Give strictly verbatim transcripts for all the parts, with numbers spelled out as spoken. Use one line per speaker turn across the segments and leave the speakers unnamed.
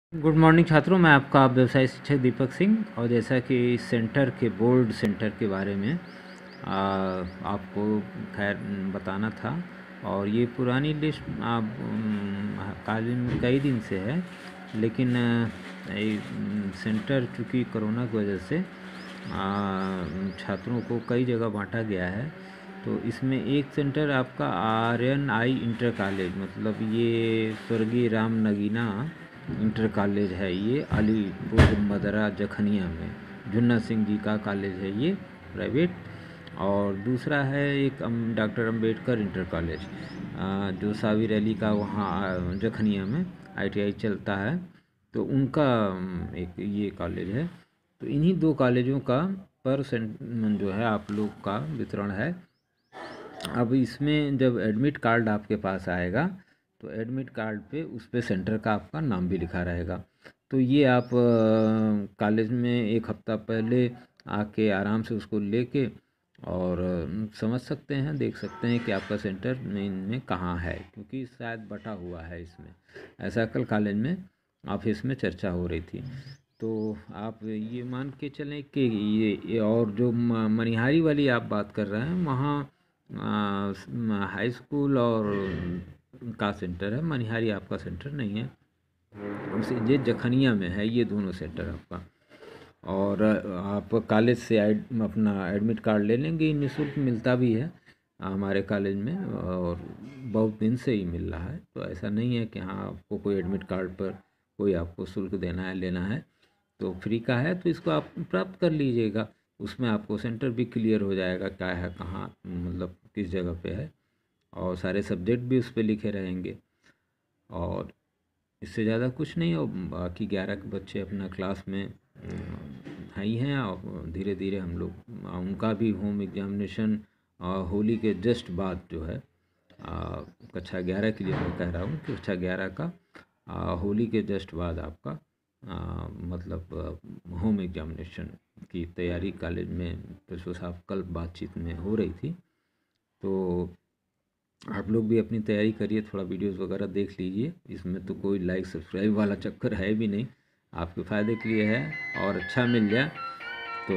Good morning छात्रों, मैं आपका व्यवसाय शिक्षक दीपक सिंह। और जैसा कि इस सेंटर के बोर्ड सेंटर के बारे में आ, आपको खैर बताना था। और ये पुरानी लिस्ट आप कॉलेज में कई दिन से है, लेकिन आ, ये सेंटर चूँकि कोरोना की वजह से आ, छात्रों को कई जगह बांटा गया है। तो इसमें एक सेंटर आपका आर्यन आई इंटर कॉलेज, मतलब ये स्वर्गीय राम नगीना इंटर कॉलेज है, ये अलीपुर मदरा जखनिया में जुन्ना सिंह जी का कॉलेज है ये, प्राइवेट। और दूसरा है एक डॉक्टर अंबेडकर इंटर कॉलेज, जो साविर अली का वहाँ जखनिया में आईटीआई चलता है, तो उनका एक ये कॉलेज है। तो इन्हीं दो कॉलेजों का पर जो है आप लोग का वितरण है। अब इसमें जब एडमिट कार्ड आपके पास आएगा तो एडमिट कार्ड पे उस पे सेंटर का आपका नाम भी लिखा रहेगा। तो ये आप कॉलेज में एक हफ्ता पहले आके आराम से उसको लेके और समझ सकते हैं, देख सकते हैं कि आपका सेंटर में, में कहाँ है, क्योंकि शायद बटा हुआ है इसमें। ऐसा कल कॉलेज में ऑफिस में चर्चा हो रही थी। तो आप ये मान के चलें कि ये, ये और जो मनिहारी वाली आप बात कर रहे हैं, वहाँ हाई स्कूल और का सेंटर है, मनिहारी आपका सेंटर नहीं है। उसे ये जखनिया में है, ये दोनों सेंटर आपका। और आप कॉलेज से एड अपना एडमिट कार्ड ले लेंगे, निःशुल्क मिलता भी है हमारे कॉलेज में, और बहुत दिन से ही मिल रहा है। तो ऐसा नहीं है कि हाँ आपको कोई एडमिट कार्ड पर कोई आपको शुल्क देना है, लेना है, तो फ्री का है, तो इसको आप प्राप्त कर लीजिएगा। उसमें आपको सेंटर भी क्लियर हो जाएगा क्या है, कहाँ मतलब किस जगह पे है, और सारे सब्जेक्ट भी उस पर लिखे रहेंगे। और इससे ज़्यादा कुछ नहीं। और बाकी ग्यारह के बच्चे अपना क्लास में ही हैं, और धीरे धीरे हम लोग उनका भी होम एग्जामिनेशन होली के जस्ट बाद जो है, कक्षा ग्यारह के लिए मैं कह रहा हूँ कि कक्षा ग्यारह का आ, होली के जस्ट बाद आपका आ, मतलब होम एग्जामिनेशन की तैयारी कॉलेज में प्रिंसिपल साहब कल बातचीत में हो रही थी। तो आप लोग भी अपनी तैयारी करिए, थोड़ा वीडियोस वगैरह देख लीजिए। इसमें तो कोई लाइक सब्सक्राइब वाला चक्कर है भी नहीं, आपके फ़ायदे के लिए है। और अच्छा मिल जाए तो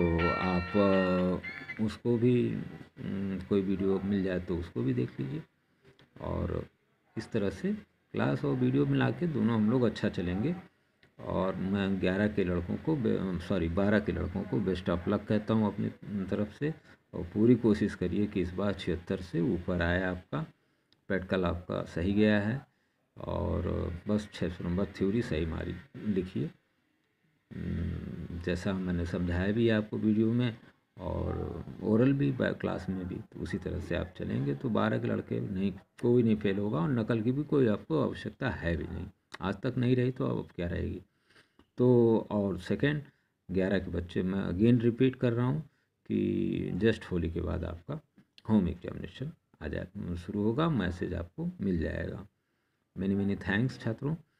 आप उसको भी, कोई वीडियो मिल जाए तो उसको भी देख लीजिए। और इस तरह से क्लास और वीडियो मिला के दोनों हम लोग अच्छा चलेंगे। और मैं ग्यारह के लड़कों को, सॉरी बारह के लड़कों को बेस्ट ऑफ लक कहता हूँ अपनी तरफ से। और पूरी कोशिश करिए कि इस बार छिहत्तर से ऊपर आए आपका। प्रैक्टिकल आपका सही गया है, और बस छः सौ नंबर थ्योरी सही मारी लिखिए, जैसा मैंने समझाया भी आपको वीडियो में, और ओरल भी क्लास में भी। तो उसी तरह से आप चलेंगे तो बारह के लड़के नहीं, कोई नहीं फेल होगा, और नकल की भी कोई आपको आवश्यकता है भी नहीं। आज तक नहीं रही तो अब क्या रहेगी। तो और सेकंड, ग्यारह के बच्चे मैं अगेन रिपीट कर रहा हूँ कि जस्ट होली के बाद आपका होम एग्जामिनेशन आ जाए शुरू होगा, मैसेज आपको मिल जाएगा। मेनी मेनी थैंक्स छात्रों।